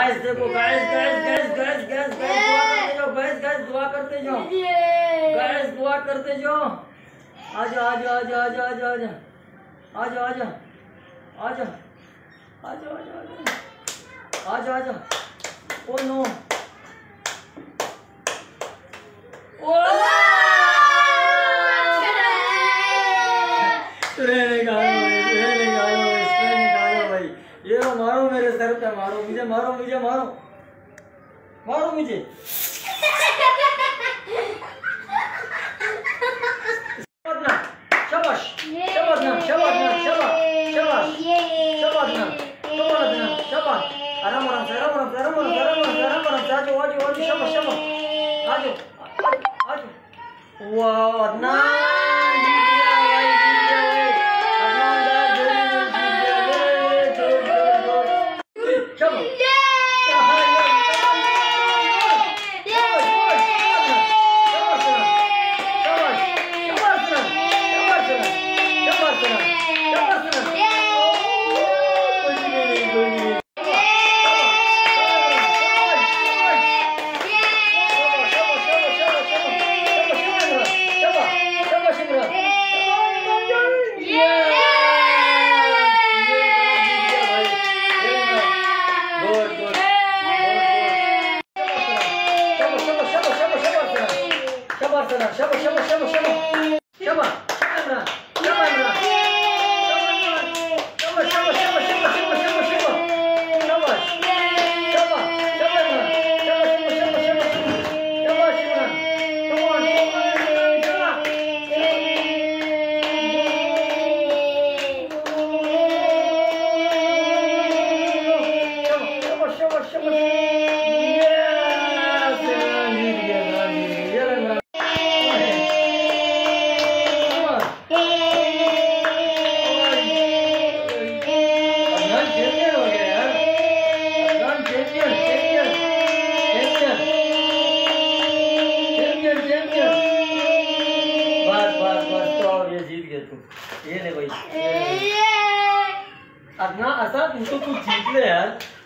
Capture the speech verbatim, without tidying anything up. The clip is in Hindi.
गाइस देखो guys guys guys guys guys guys दुआ करते जाओ गाइस दुआ करते जाओ गाइस दुआ करते जाओ। आजा आजा आजा आजा आजा आजा आजा आजा आजा आजा आजा आजा आजा। ओ नो ओ मारो मेरे सर पे मारो मुझे मारो मुझे मारो मारो मुझे। शाबाश शाबाश ना शाबाश ना शाबाश शाबाश शाबाश ना शाबाश ना शाबाश। आराम आराम से आराम आराम से आराम आराम से आराम आराम से आराम आराम से आजो आजो आजो शाबाश शाबाश आजो आजो। वाह Adnan Şaba şaba şaba şaba şaba şaba şaba şaba şaba şaba şaba şaba şaba şaba şaba şaba ये ले भाई अदना असा तू तो तू जीत ले यार।